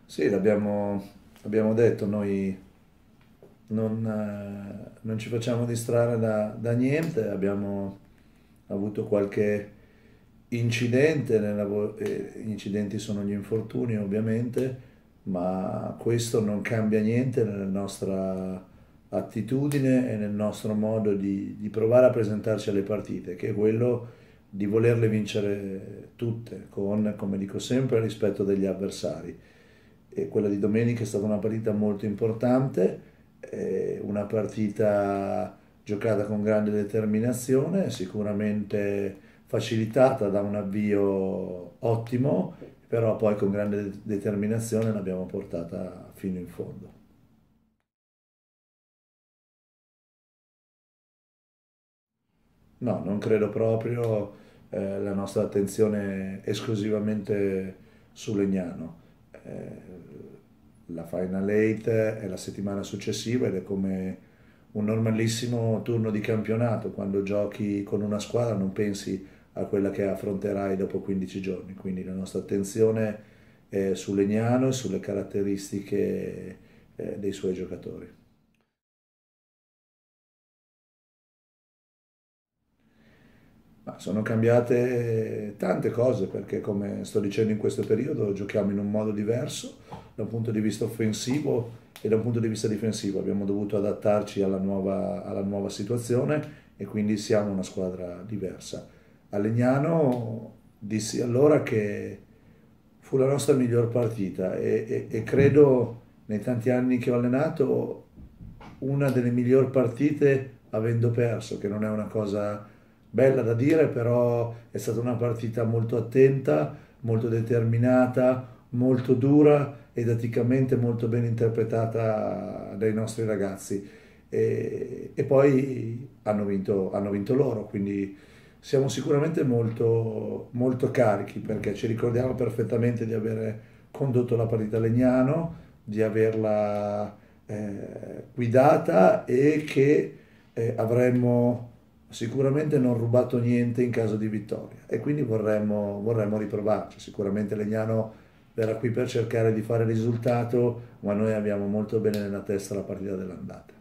Sì, abbiamo detto, noi non ci facciamo distrarre da niente, abbiamo avuto qualche incidente, gli incidenti sono gli infortuni ovviamente, ma questo non cambia niente nella nostra attitudine e nel nostro modo di provare a presentarci alle partite, che è quello di volerle vincere tutte, con, come dico sempre, il rispetto degli avversari. E quella di domenica è stata una partita molto importante, una partita giocata con grande determinazione, sicuramente facilitata da un avvio ottimo, però poi con grande determinazione l'abbiamo portata fino in fondo. No, non credo proprio, la nostra attenzione è esclusivamente su Legnano. La Final 8 è la settimana successiva ed è come un normalissimo turno di campionato. Quando giochi con una squadra non pensi a quella che affronterai dopo 15 giorni, quindi la nostra attenzione è su Legnano e sulle caratteristiche, dei suoi giocatori. Ma sono cambiate tante cose perché, come sto dicendo in questo periodo, giochiamo in un modo diverso da un punto di vista offensivo e da un punto di vista difensivo. Abbiamo dovuto adattarci alla nuova situazione e quindi siamo una squadra diversa. A Legnano dissi allora che fu la nostra miglior partita e credo nei tanti anni che ho allenato una delle migliori partite avendo perso, che non è una cosa bella da dire, però è stata una partita molto attenta, molto determinata, molto dura e tatticamente molto ben interpretata dai nostri ragazzi. E poi hanno vinto loro, quindi siamo sicuramente molto carichi perché ci ricordiamo perfettamente di avere condotto la partita a Legnano, di averla guidata e che avremmo sicuramente non rubato niente in caso di vittoria e quindi vorremmo riprovarci. Sicuramente Legnano verrà qui per cercare di fare risultato, ma noi abbiamo molto bene nella testa la partita dell'andata.